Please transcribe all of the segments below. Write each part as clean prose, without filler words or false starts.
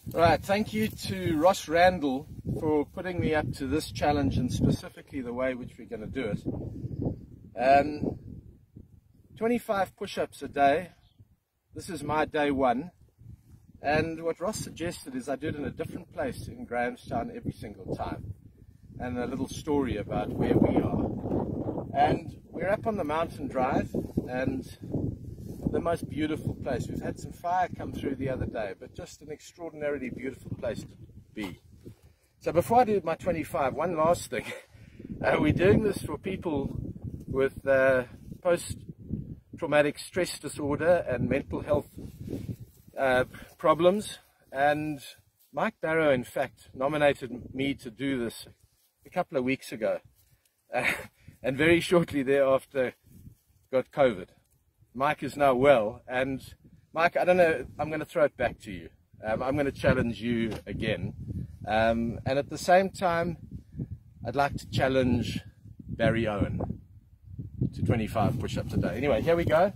Right, thank you to Ross Randall for putting me up to this challenge, and specifically the way which we're going to do it. 25 push-ups a day. This is my day one, and what Ross suggested is I do it in a different place in Grahamstown every single time, and a little story about where we are. And we're up on the mountain drive, and the most beautiful place. We've had some fire come through the other day, but just an extraordinarily beautiful place to be. So before I do my 25, one last thing. We're doing this for people with post-traumatic stress disorder and mental health problems. And Mike Barrow, in fact, nominated me to do this a couple of weeks ago. And very shortly thereafter got COVID. Mike is now well, and Mike, I don't know, I'm going to throw it back to you. I'm going to challenge you again. And at the same time, I'd like to challenge Barry Owen to 25 push-ups a day. Anyway, here we go.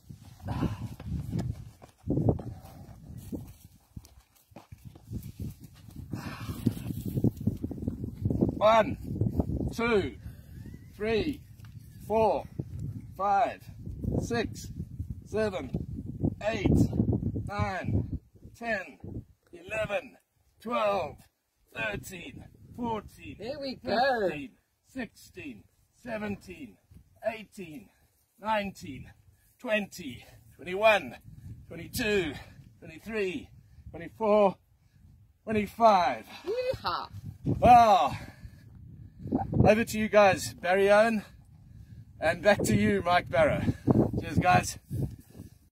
1, 2, 3, 4, 5, 6, 7, 8, 9, 10, 11, 12, 13, 14, there we go. 15, 16, 17, 18, 19, 20, 21, 22, 23, 24, 25. Yeehaw. Wow. Over to you guys, Barry Owen, and back to you, Mike Barrow. Cheers, guys.